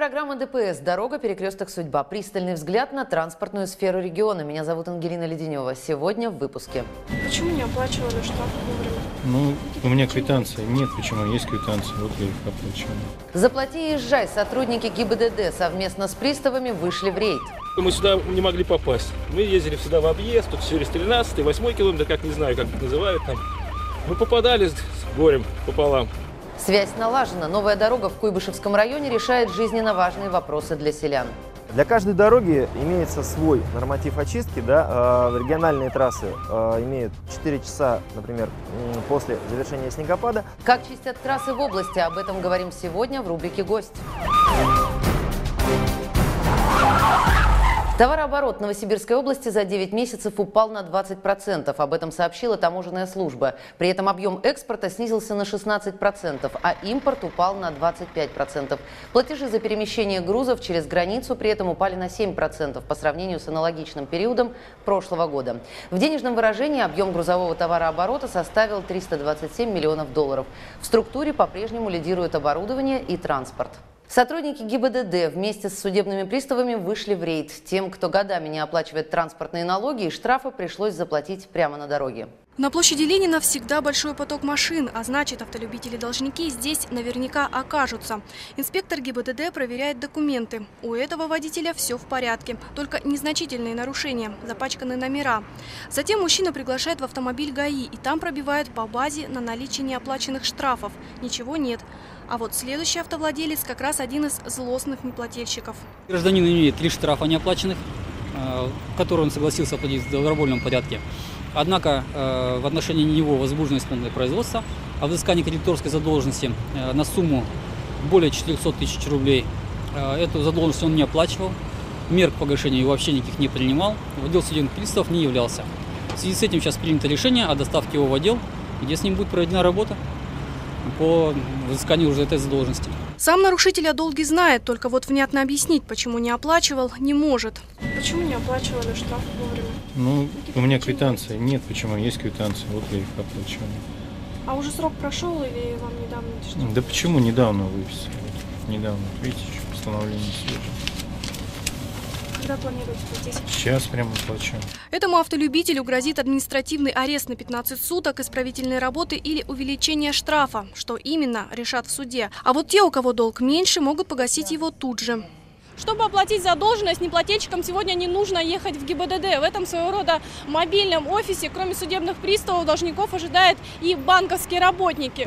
программа ДПС «Дорога. Перекресток. Судьба». Пристальный взгляд на транспортную сферу региона. Меня зовут Ангелина Леденева. Сегодня в выпуске. Почему не оплачивали штраф вовремя? Ну, у меня квитанция нет. Почему? Есть квитанция. Вот я их оплачиваю. Заплати и езжай. Сотрудники ГИБДД совместно с приставами вышли в рейд. Мы сюда не могли попасть. Мы ездили сюда в объезд, тут через 13-й, 8-й километр, как не знаю, как это называют там. Мы попадали с горем пополам. Связь налажена. Новая дорога в Куйбышевском районе решает жизненно важные вопросы для селян. Для каждой дороги имеется свой норматив очистки. Региональные трассы имеют 4 часа, например, после завершения снегопада. Как чистят трассы в области? Об этом говорим сегодня в рубрике «Гость». Товарооборот Новосибирской области за 9 месяцев упал на 20%. Об этом сообщила таможенная служба. При этом объем экспорта снизился на 16%, а импорт упал на 25%. Платежи за перемещение грузов через границу при этом упали на 7% по сравнению с аналогичным периодом прошлого года. В денежном выражении объем грузового товарооборота составил 327 миллионов долларов. В структуре по-прежнему лидируют оборудование и транспорт. Сотрудники ГИБДД вместе с судебными приставами вышли в рейд. Тем, кто годами не оплачивает транспортные налоги и штрафы, пришлось заплатить прямо на дороге. На площади Ленина всегда большой поток машин, а значит, автолюбители-должники здесь наверняка окажутся. Инспектор ГИБДД проверяет документы. У этого водителя все в порядке, только незначительные нарушения, запачканы номера. Затем мужчина приглашает в автомобиль ГАИ, и там пробивают по базе на наличие неоплаченных штрафов. Ничего нет. А вот следующий автовладелец как раз один из злостных неплательщиков. Гражданин имеет 3 штрафа неоплаченных, которые он согласился оплатить в добровольном порядке. Однако в отношении него возбуждено исполнительное производство о взыскании кредиторской задолженности на сумму более 400 тысяч рублей. Эту задолженность он не оплачивал, мер к погашению вообще никаких не принимал, в отдел судебных приставов не являлся. В связи с этим сейчас принято решение о доставке его в отдел, где с ним будет проведена работа по взысканию уже этой задолженности. Сам нарушитель о долге знает, только вот внятно объяснить, почему не оплачивал, не может. Почему не оплачивали штраф вовремя? Ну, у меня квитанция нет. Почему? Есть квитанция. Вот я их оплачиваю. А уже срок прошел или вам недавно эти штрафы? Да почему недавно выписали? Недавно. Видите, еще постановление свежее. Когда планируете платить? Сейчас прямо плачу. Этому автолюбителю грозит административный арест на 15 суток, исправительные работы или увеличение штрафа. Что именно, решат в суде. А вот те, у кого долг меньше, могут погасить его тут же. Чтобы оплатить задолженность, неплательщикам сегодня не нужно ехать в ГИБДД. В этом своего рода мобильном офисе, кроме судебных приставов, должников ожидают и банковские работники.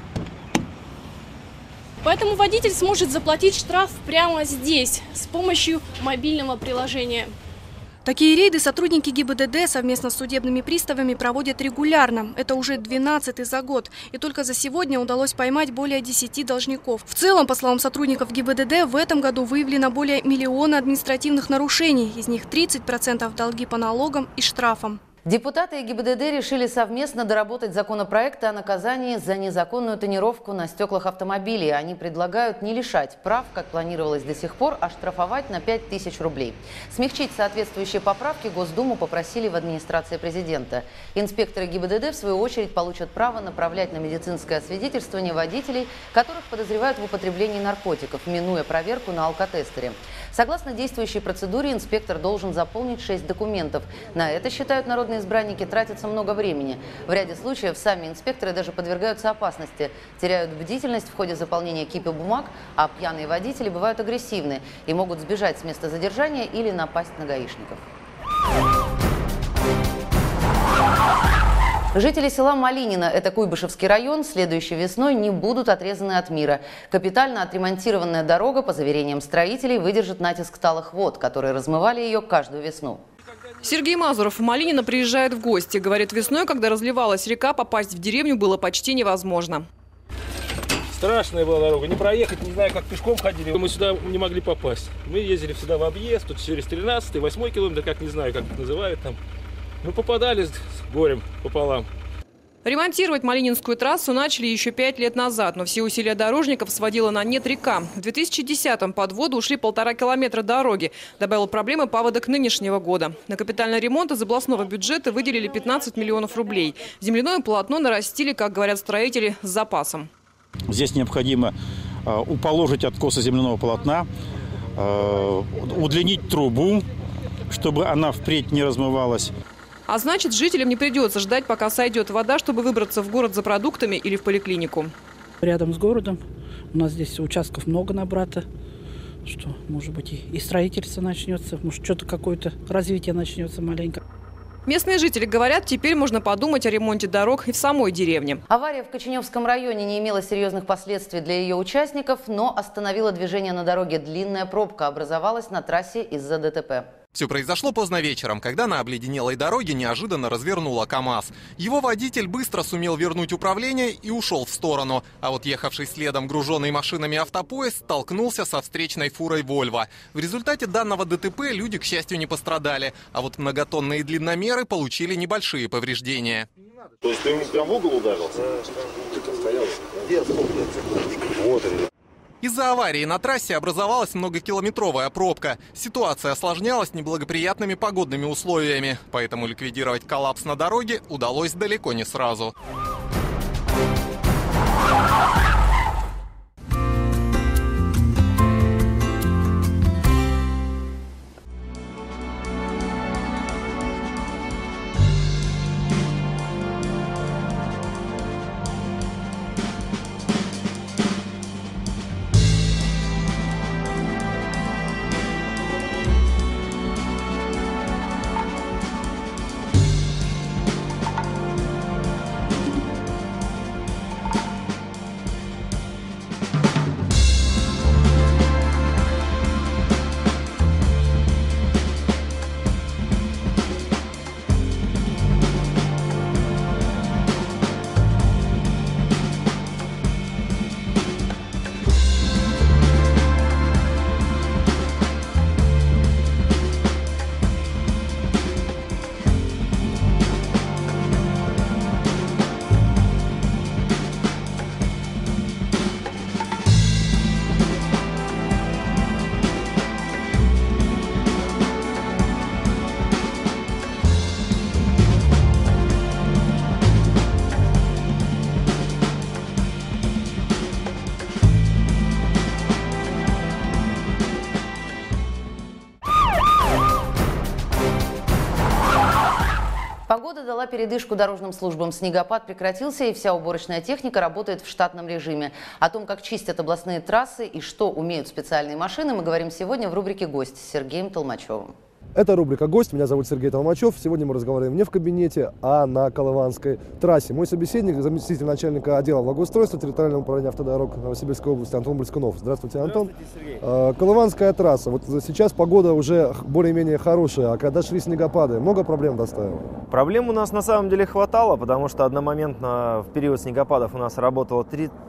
Поэтому водитель сможет заплатить штраф прямо здесь, с помощью мобильного приложения. Такие рейды сотрудники ГИБДД совместно с судебными приставами проводят регулярно. Это уже 12-й за год. И только за сегодня удалось поймать более 10 должников. В целом, по словам сотрудников ГИБДД, в этом году выявлено более 1 миллиона административных нарушений. Из них 30% долги по налогам и штрафам. Депутаты и ГИБДД решили совместно доработать законопроект о наказании за незаконную тонировку на стеклах автомобилей. Они предлагают не лишать прав, как планировалось до сих пор, а штрафовать на 5000 рублей. Смягчить соответствующие поправки Госдуму попросили в администрации президента. Инспекторы ГИБДД, в свою очередь, получат право направлять на медицинское освидетельствование водителей, которых подозревают в употреблении наркотиков, минуя проверку на алкотестере. Согласно действующей процедуре, инспектор должен заполнить 6 документов. На это, считают народные избранники, тратится много времени. В ряде случаев сами инспекторы даже подвергаются опасности, теряют бдительность в ходе заполнения кипы бумаг, а пьяные водители бывают агрессивны и могут сбежать с места задержания или напасть на гаишников. Жители села Малинино, это Куйбышевский район, следующей весной не будут отрезаны от мира. Капитально отремонтированная дорога, по заверениям строителей, выдержит натиск талых вод, которые размывали ее каждую весну. Сергей Мазуров в Малинино приезжает в гости. Говорит, весной, когда разливалась река, попасть в деревню было почти невозможно. Страшная была дорога, не проехать, не знаю, как пешком ходили. Мы сюда не могли попасть. Мы ездили сюда в объезд, тут через 13-й, 8-й километр, как не знаю, как это называют там. Мы попадали с горем пополам. Ремонтировать Малининскую трассу начали еще 5 лет назад, но все усилия дорожников сводила на нет река. В 2010-м под воду ушли 1,5 километра дороги. Добавил проблемы паводок нынешнего года. На капитальный ремонт из областного бюджета выделили 15 миллионов рублей. Земляное полотно нарастили, как говорят строители, с запасом. Здесь необходимо уположить откосы земляного полотна, удлинить трубу, чтобы она впредь не размывалась. А значит, жителям не придется ждать, пока сойдет вода, чтобы выбраться в город за продуктами или в поликлинику. Рядом с городом. У нас здесь участков много на Брата. Что, может быть, и строительство начнется, может, что-то какое-то развитие начнется маленько. Местные жители говорят, теперь можно подумать о ремонте дорог и в самой деревне. Авария в Коченевском районе не имела серьезных последствий для ее участников, но остановила движение на дороге. Длинная пробка образовалась на трассе из-за ДТП. Все произошло поздно вечером, когда на обледенелой дороге неожиданно развернула КАМАЗ. Его водитель быстро сумел вернуть управление и ушел в сторону. А вот ехавший следом груженный машинами автопоезд столкнулся со встречной фурой «Вольво». В результате данного ДТП люди, к счастью, не пострадали. А вот многотонные длинномеры получили небольшие повреждения. То есть ты ему прям в угол ударился? Вот он. Из-за аварии на трассе образовалась многокилометровая пробка. Ситуация осложнялась неблагоприятными погодными условиями, поэтому ликвидировать коллапс на дороге удалось далеко не сразу. Погода дала передышку дорожным службам. Снегопад прекратился, и вся уборочная техника работает в штатном режиме. О том, как чистят областные трассы и что умеют специальные машины, мы говорим сегодня в рубрике «Гость» с Сергеем Толмачевым. Это рубрика «Гость». Меня зовут Сергей Толмачев. Сегодня мы разговариваем не в кабинете, а на Колыванской трассе. Мой собеседник, заместитель начальника отдела благоустройства территориального управления автодорог Новосибирской области Антон Брыскунов. Здравствуйте, Антон. Здравствуйте, Сергей. Колыванская трасса. Вот сейчас погода уже более-менее хорошая, а когда шли снегопады, много проблем доставило? Проблем у нас на самом деле хватало, потому что одномоментно в период снегопадов у нас работало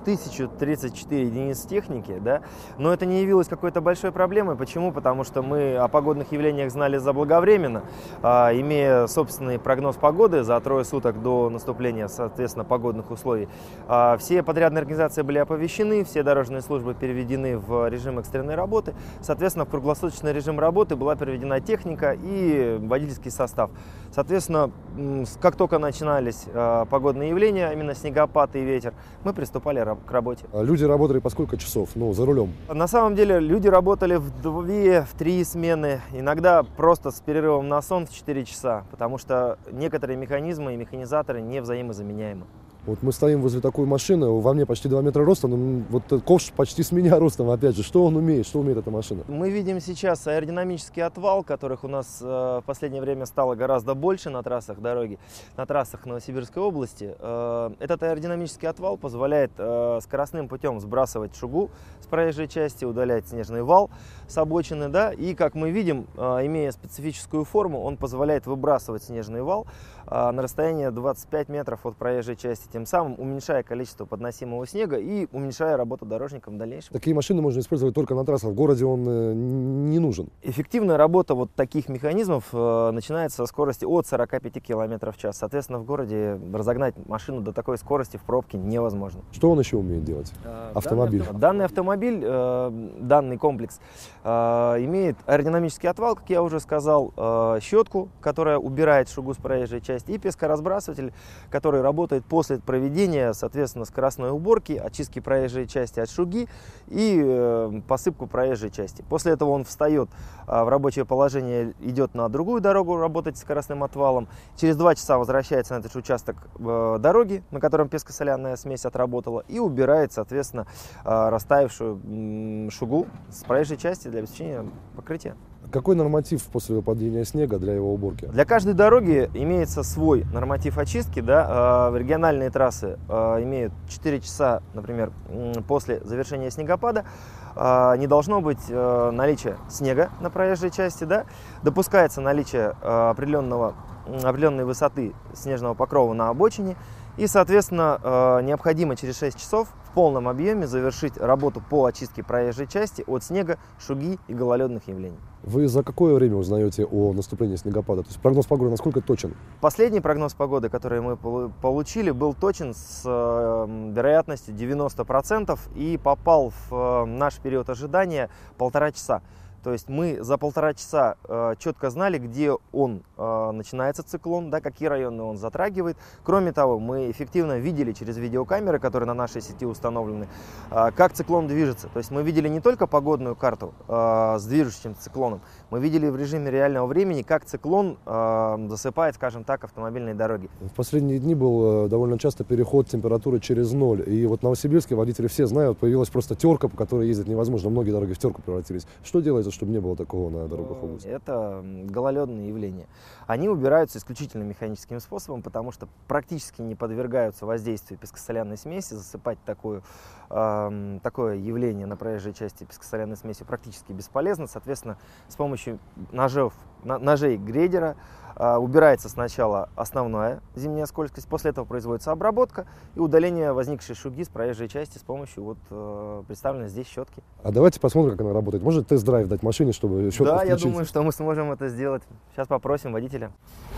3034 единицы техники, да? Но это не явилось какой-то большой проблемой. Почему? Потому что мы о погодных явлениях знали заблаговременно, имея собственный прогноз погоды за трое суток до наступления, соответственно, погодных условий. Все подрядные организации были оповещены, все дорожные службы переведены в режим экстренной работы. Соответственно, в круглосуточный режим работы была переведена техника и водительский состав. Соответственно, как только начинались погодные явления, именно снегопад и ветер, мы приступали к работе. Люди работали по сколько часов, за рулем? На самом деле люди работали в 2-3 смены, иногда просто с перерывом на сон в 4 часа, потому что некоторые механизмы и механизаторы не взаимозаменяемы. Вот мы стоим возле такой машины, во мне почти 2 метра роста, но вот ковш почти с меня ростом, опять же. Что он умеет, что умеет эта машина? Мы видим сейчас аэродинамический отвал, которых у нас в последнее время стало гораздо больше на трассах дороги, на трассах Новосибирской области. Этот аэродинамический отвал позволяет скоростным путем сбрасывать шугу с проезжей части, удалять снежный вал с обочины, да, и, как мы видим, имея специфическую форму, он позволяет выбрасывать снежный вал на расстояние 25 метров от проезжей части, тем самым уменьшая количество подносимого снега и уменьшая работу дорожникам в дальнейшем. Такие машины можно использовать только на трассах, в городе он не нужен. Эффективная работа вот таких механизмов начинается со скорости от 45 км в час. Соответственно, в городе разогнать машину до такой скорости в пробке невозможно. Что он еще умеет делать? Автомобиль. Данный автомобиль, данный комплекс имеет аэродинамический отвал, как я уже сказал, щетку, которая убирает шугу с проезжей части, и пескоразбрасыватель, который работает после проведение, соответственно, скоростной уборки, очистки проезжей части от шуги и посыпку проезжей части. После этого он встает в рабочее положение, идет на другую дорогу работать скоростным отвалом. Через 2 часа возвращается на этот же участок дороги, на котором песко-соляная смесь отработала, и убирает, соответственно, растаявшую шугу с проезжей части для обеспечения покрытия. Какой норматив после выпадения снега для его уборки? Для каждой дороги имеется свой норматив очистки. Да? Региональные трассы имеют 4 часа, например, после завершения снегопада. Не должно быть наличия снега на проезжей части. Да? Допускается наличие определенной высоты снежного покрова на обочине. И, соответственно, необходимо через 6 часов в полном объеме завершить работу по очистке проезжей части от снега, шуги и гололедных явлений. Вы за какое время узнаете о наступлении снегопада? То есть прогноз погоды насколько точен? Последний прогноз погоды, который мы получили, был точен с вероятностью 90% и попал в наш период ожидания 1,5 часа. То есть мы за 1,5 часа четко знали, где он начинается, циклон, да, какие районы он затрагивает. Кроме того, мы эффективно видели через видеокамеры, которые на нашей сети установлены, как циклон движется. То есть мы видели не только погодную карту с движущимся циклоном, мы видели в режиме реального времени, как циклон засыпает, скажем так, автомобильные дороги. В последние дни был довольно часто переход температуры через 0. И вот в Новосибирске водители все знают, появилась просто терка, по которой ездить невозможно. Многие дороги в терку превратились. Что делается, чтобы не было такого на дорогах области? Это гололедные явления. Они убираются исключительно механическим способом, потому что практически не подвергаются воздействию песко-соляной смеси. Засыпать такое явление на проезжей части песко-соляной смесью практически бесполезно. Соответственно, с помощью ножей грейдера убирается сначала основная зимняя скользкость, после этого производится обработка и удаление возникшей шуги с проезжей части с помощью представленной здесь щетки. А давайте посмотрим, как она работает. Может тест-драйв дать машине, чтобы щетку включить? Да, включить? я думаю, что мы сможем это сделать. Сейчас попросим водителя.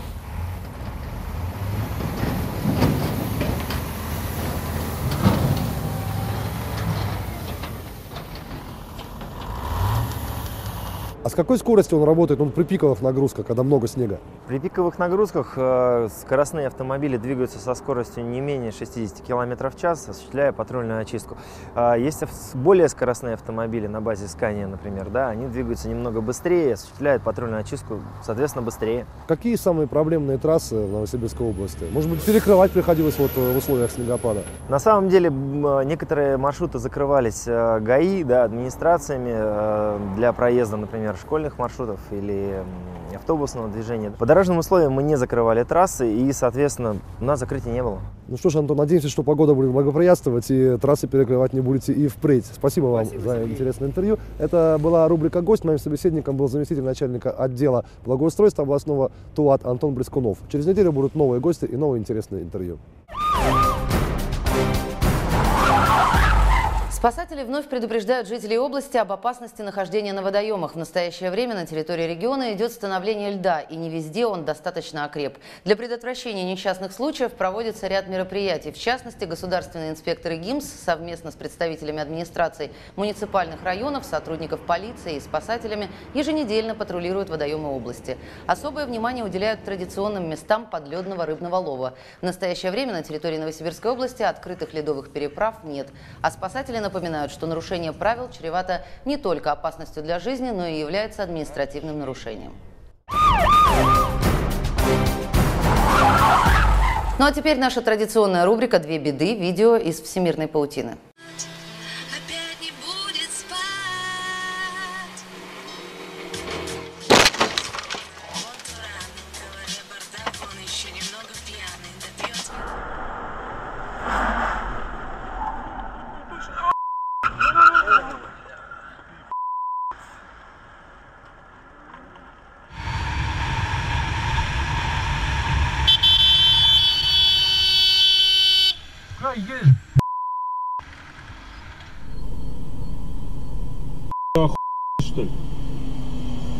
А с какой скоростью он работает? Он при пиковых нагрузках, когда много снега? При пиковых нагрузках скоростные автомобили двигаются со скоростью не менее 60 км в час, осуществляя патрульную очистку. Есть более скоростные автомобили на базе Scania, например, да, они двигаются немного быстрее, осуществляют патрульную очистку, соответственно, быстрее. Какие самые проблемные трассы в Новосибирской области? Может быть, перекрывать приходилось в условиях снегопада? На самом деле, некоторые маршруты закрывались ГАИ, да, администрациями для проезда, например, школьных маршрутов или автобусного движения. По дорожным условиям мы не закрывали трассы и, соответственно, у нас закрытия не было. Ну что ж, Антон, надеемся, что погода будет благоприятствовать и трассы перекрывать не будете и впредь. Спасибо вам за интересное интервью. Это была рубрика «Гость». Моим собеседником был заместитель начальника отдела благоустройства областного ТУАТ Антон Брескунов. Через неделю будут новые гости и новые интересные интервью. Спасатели вновь предупреждают жителей области об опасности нахождения на водоемах. В настоящее время на территории региона идет становление льда, и не везде он достаточно окреп. Для предотвращения несчастных случаев проводится ряд мероприятий. В частности, государственные инспекторы ГИМС совместно с представителями администраций муниципальных районов, сотрудников полиции и спасателями еженедельно патрулируют водоемы области. Особое внимание уделяют традиционным местам подледного рыбного лова. В настоящее время на территории Новосибирской области открытых ледовых переправ нет. А спасатели напоминают, что нарушение правил чревато не только опасностью для жизни, но и является административным нарушением. Ну а теперь наша традиционная рубрика «Две беды» – видео из всемирной паутины.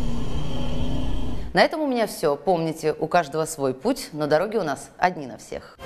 На этом у меня все. Помните, у каждого свой путь, но дороги у нас одни на всех.